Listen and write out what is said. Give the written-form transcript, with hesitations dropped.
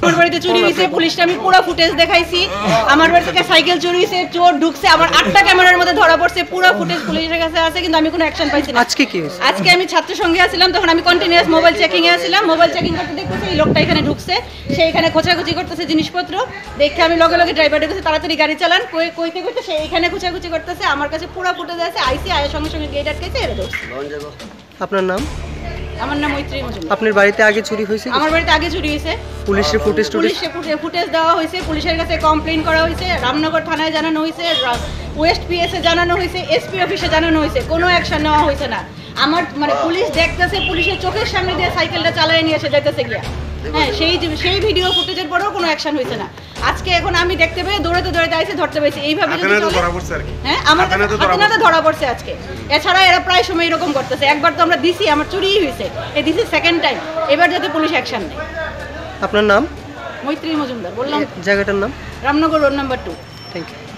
আমার বাড়িতে চুরি হয়েছে, পুলিশটা আমি পুরো ফুটেজ দেখাইছি। আমার বাড়ি থেকে সাইকেল চুরি হয়েছে, চোর ঢুকছে, আমার 8টা ক্যামেরার মধ্যে ধরা পড়ছে, পুরো ফুটেজ পুলিশের কাছে আছে, কিন্তু আমি কোনো অ্যাকশন পাইছি না। আজকে কি হয়েছে? আজকে আমি ছাত্র সঙ্গে আসছিলাম, তখন আমি কন্টিনিউয়াস মোবাইল চেকিং এ আসছিলাম। মোবাইল চেকিং করতে দেখতেছি এই লোকটা এখানে ঢুকছে, সে এখানে খোঁচাখুচি করতেছে জিনিসপত্র দেখে আমি লগে লগে ড্রাইভারকে বলছি তাড়াতাড়ি গাড়ি চালান, কইতে কইতে সে এখানে খোঁচাখুচি করতেছে। আমার কাছে পুরো ফুটেজ আছে, আইসি আয়ের সঙ্গে সঙ্গে গেট আটকেছে, এর দোষ। আপনার নাম? আমার নাম মৈত্রী মজুমদার। আপনার বাড়িতে আগে চুরি হয়েছে? আমার বাড়িতে আগে চুরি হয়েছে, পুলিশের ফুটেজ দেওয়া হয়েছে, পুলিশের কাছে কমপ্লেইন করা হয়েছে, রামনগর থানায় জানানো হয়েছে, ওয়েস্ট পিএস এ জানানো হয়েছে, এসপি অফিসে জানানো হয়েছে, কোনো অ্যাকশন নেওয়া হয়েছে না। আমার মানে পুলিশ দেখতেছে, পুলিশের চোখের সামনে দিয়ে সাইকেলটা চালায় নিয়ে এসে যাইতেছে গিয়া। হ্যাঁ, সেই ভিডিও ফুটেজের পরেও কোনো অ্যাকশন হয়েছে না। আজকে এখন আমি দেখতে পেয়ে দৌড়াতে দৌড়াতে আইসে, ধরতে পাইছি। এইভাবে যদি চলে, হ্যাঁ আমার হাতে ধরা পড়ছে আজকে। এছাড়া এরা প্রায় সময় এরকম করতেছে। একবার তো আমরা দিছি, আমার চুরিই হয়েছে, এই দিছি সেকেন্ড টাইম। এবার যাতে পুলিশ অ্যাকশন নেয়। আপনার নাম? মৈত্রী মজুমদার। বললাম জায়গাটার নাম? Ramnagar road number 2। Thank you.